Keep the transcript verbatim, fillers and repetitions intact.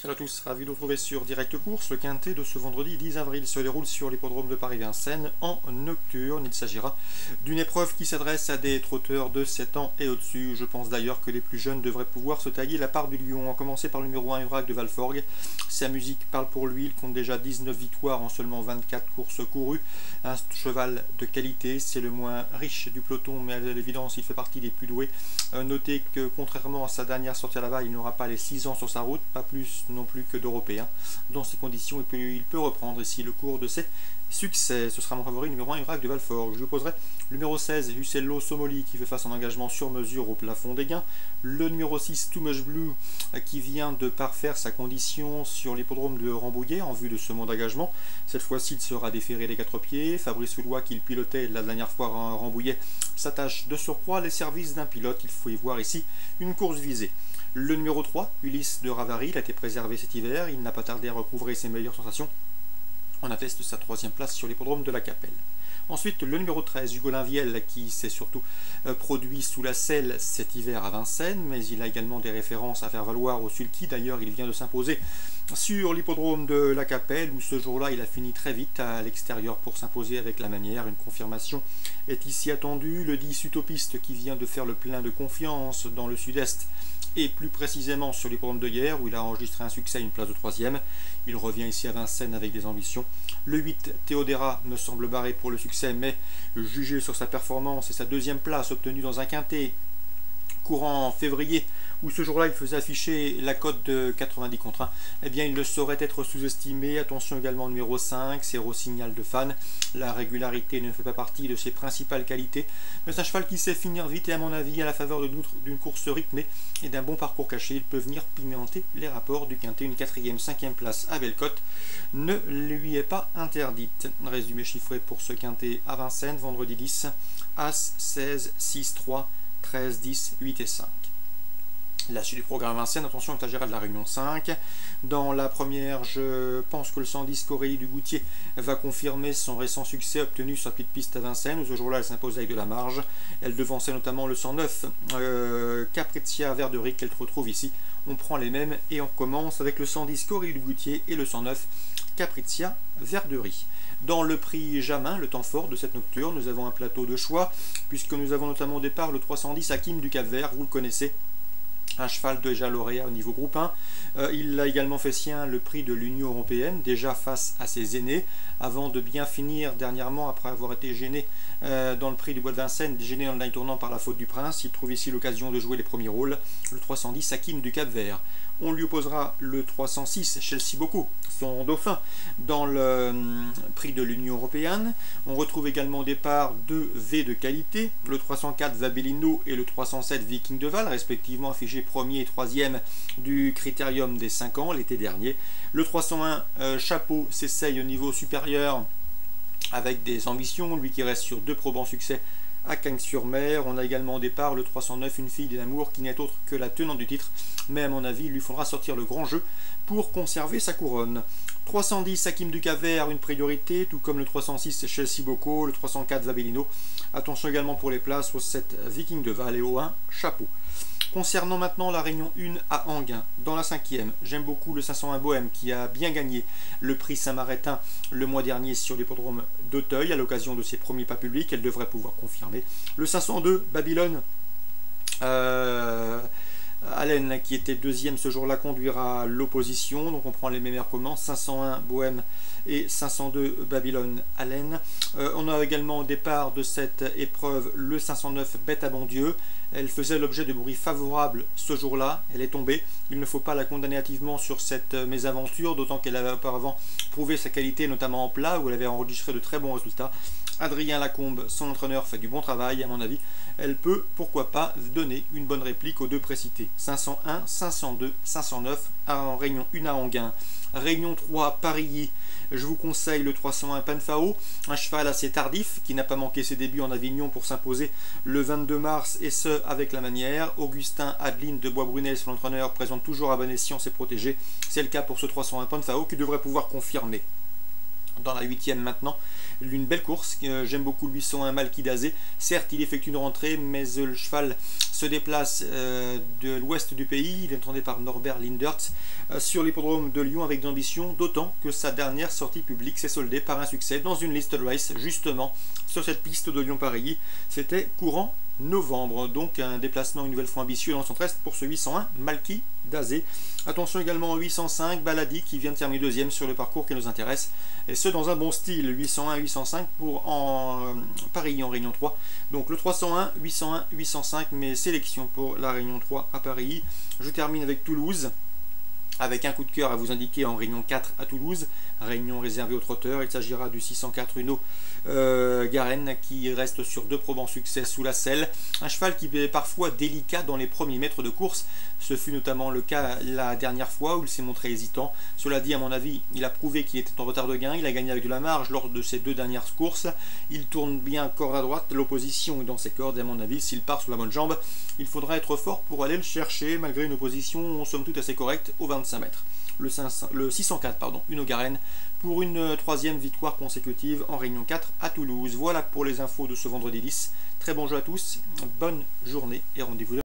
Salut à tous, ravi de vous retrouver sur Direct Course. Le quintet de ce vendredi dix avril se déroule sur l'hippodrome de Paris-Vincennes en nocturne. Il s'agira d'une épreuve qui s'adresse à des trotteurs de sept ans et au-dessus. Je pense d'ailleurs que les plus jeunes devraient pouvoir se tailler la part du lion. On commencer par le numéro un, Urac de Valforgue. Sa musique parle pour lui, il compte déjà dix-neuf victoires en seulement vingt-quatre courses courues. Un cheval de qualité, c'est le moins riche du peloton, mais à l'évidence il fait partie des plus doués. Euh, notez que contrairement à sa dernière sortie à là-bas, il n'aura pas les six ans sur sa route, pas plus non plus que d'Européens. Dans ces conditions, il peut, il peut reprendre ici le cours de ses succès. Ce sera mon favori numéro un, Urac de Valforgue. Je lui poserai le numéro seize, Uccello Somoli, qui fait face en engagement sur mesure au plafond des gains. Le numéro six, Too Much Blue, qui vient de parfaire sa condition sur l'hippodrome de Rambouillet en vue de ce mode d'engagement. Cette fois-ci, il sera déféré des quatre pieds. Fabrice Soulois, qu'il pilotait la dernière fois à Rambouillet, s'attache de surcroît les services d'un pilote. Il faut y voir ici une course visée. Le numéro trois, Ulysse de Ravary, il a été préservé cet hiver, il n'a pas tardé à recouvrer ses meilleures sensations. On atteste sa troisième place sur l'hippodrome de la Capelle. Ensuite, le numéro treize, Hugo Linviel, qui s'est surtout euh, produit sous la selle cet hiver à Vincennes, mais il a également des références à faire valoir au sulky. D'ailleurs, il vient de s'imposer sur l'hippodrome de la Capelle, où ce jour-là, il a fini très vite à l'extérieur pour s'imposer avec la manière. Une confirmation est ici attendue. Le dix Utopiste, qui vient de faire le plein de confiance dans le sud-est, et plus précisément sur l'hippodrome de Hyères, où il a enregistré un succès à une place de troisième. Il revient ici à Vincennes avec des ambitions. Le huit, Théodéra, me semble barré pour le succès, mais jugé sur sa performance et sa deuxième place obtenue dans un quintet courant en février, où ce jour-là il faisait afficher la cote de quatre-vingt-dix contre un, eh bien il ne saurait être sous-estimé. Attention également au numéro cinq, c'est Rossignal de Fan. La régularité ne fait pas partie de ses principales qualités, mais c'est un cheval qui sait finir vite et à mon avis, à la faveur d'une course rythmée et d'un bon parcours caché, il peut venir pimenter les rapports du quintet. Une quatrième, cinquième place à belle cote ne lui est pas interdite. Résumé chiffré pour ce quintet à Vincennes, vendredi dix, As, seize, six, trois, treize, dix, huit et cinq. La suite du programme Vincennes, attention à de la Réunion cinq. Dans la première, je pense que le cent dix Corélie du Goutier va confirmer son récent succès obtenu sur la petite piste à Vincennes, où ce jour-là elle s'impose avec de la marge. Elle devançait notamment le cent neuf euh, Capritia Verderie qu'elle retrouve ici. On prend les mêmes et on commence avec le cent dix Corélie du Goutier et le cent neuf Capritia Verderie. Dans le prix Jamin, le temps fort de cette nocturne, nous avons un plateau de choix, puisque nous avons notamment au départ le trois cent dix Hakim du Cap-Vert, vous le connaissez. Un cheval déjà lauréat au niveau groupe un. Euh, il a également fait sien le prix de l'Union Européenne, déjà face à ses aînés, avant de bien finir dernièrement, après avoir été gêné euh, dans le prix du Bois de Vincennes, gêné dans le dernier tournant par la faute du Prince. Il trouve ici l'occasion de jouer les premiers rôles. Le trois cent dix Hakim du Cap-Vert. On lui opposera le trois cent six Chelsea Boko, son dauphin, dans le euh, prix de l'Union Européenne. On retrouve également au départ deux V de qualité, le trois cent quatre Vabellino et le trois cent sept Viking de Val, respectivement affichés premier et troisième du critérium des cinq ans l'été dernier. Le trois cent un euh, Chapeau s'essaye au niveau supérieur avec des ambitions, lui qui reste sur deux probants succès à Cagnes-sur-Mer. On a également au départ le trois cent neuf, Une fille de l'amour, qui n'est autre que la tenante du titre, mais à mon avis il lui faudra sortir le grand jeu pour conserver sa couronne. trois cent dix Hakim du Cap-Vert, une priorité, tout comme le trois cent six Chelsea Boko, le trois cent quatre Vabellino. Attention également pour les places au sept Viking de Val et au un Chapeau. Concernant maintenant la Réunion un à Anguin, dans la cinquième, j'aime beaucoup le cinq cent un Bohème qui a bien gagné le prix Saint-Martin le mois dernier sur l'hippodrome d'Auteuil à l'occasion de ses premiers pas publics. Elle devrait pouvoir confirmer. Le cinq cent deux Babylone, euh, Allen qui était deuxième ce jour-là conduira l'opposition, donc on prend les mêmes commences, cinq cent un Bohème et cinq cent deux Babylone Allen. Euh, on a également au départ de cette épreuve le cinq cent neuf Bête à bon Dieu. Elle faisait l'objet de bruits favorables ce jour-là, elle est tombée. Il ne faut pas la condamner hâtivement sur cette mésaventure, d'autant qu'elle avait auparavant prouvé sa qualité, notamment en plat, où elle avait enregistré de très bons résultats. Adrien Lacombe, son entraîneur, fait du bon travail, à mon avis. Elle peut, pourquoi pas, donner une bonne réplique aux deux précités. cinq cent un, cinq cent deux, cinq cent neuf, en Réunion un à Anguin. Réunion trois, Paris, je vous conseille le trois cent un Panfao, un cheval assez tardif qui n'a pas manqué ses débuts en Avignon pour s'imposer le vingt-deux mars, et ce avec la manière. Augustin Adeline de Bois-Brunel, son entraîneur, présente toujours à bon escient ses protégés. C'est le cas pour ce trois cent un Panfao qui devrait pouvoir confirmer. dans la huitième maintenant. Une belle course, euh, j'aime beaucoup le huit cent un Malki d'Azé. Certes, il effectue une rentrée, mais euh, le cheval se déplace euh, de l'ouest du pays. Il est entraîné par Norbert Lindert euh, sur l'hippodrome de Lyon avec d'ambition, d'autant que sa dernière sortie publique s'est soldée par un succès dans une liste race, justement sur cette piste de Lyon-Paris. C'était courant novembre, donc un déplacement une nouvelle fois ambitieux dans le centre-est pour ce huit cent un Malki d'Azé. Attention également au huit cent cinq Baladi qui vient de terminer deuxième sur le parcours qui nous intéresse, et ce dans un bon style, huit cent un huit cent cinq pour en euh, Paris en Réunion trois. Donc le trois cent un, huit cent un, huit cent cinq, mes sélections pour la Réunion trois à Paris. Je termine avec Toulouse, avec un coup de cœur à vous indiquer en Réunion quatre à Toulouse, réunion réservée aux trotteurs. Il s'agira du six cent quatre Uno euh, Garen qui reste sur deux probants succès sous la selle. Un cheval qui est parfois délicat dans les premiers mètres de course. Ce fut notamment le cas la dernière fois où il s'est montré hésitant. Cela dit, à mon avis, il a prouvé qu'il était en retard de gain. Il a gagné avec de la marge lors de ses deux dernières courses. Il tourne bien corde à droite. L'opposition est dans ses cordes. Et à mon avis, s'il part sur la bonne jambe, il faudra être fort pour aller le chercher malgré une opposition somme toute assez correcte aux vingt-cinq mètres. Le, cinq cents, le six cent quatre, pardon, Uno Garen, pour une troisième victoire consécutive en Réunion quatre à Toulouse. Voilà pour les infos de ce vendredi dix. Très bon jeu à tous, bonne journée et rendez-vous demain.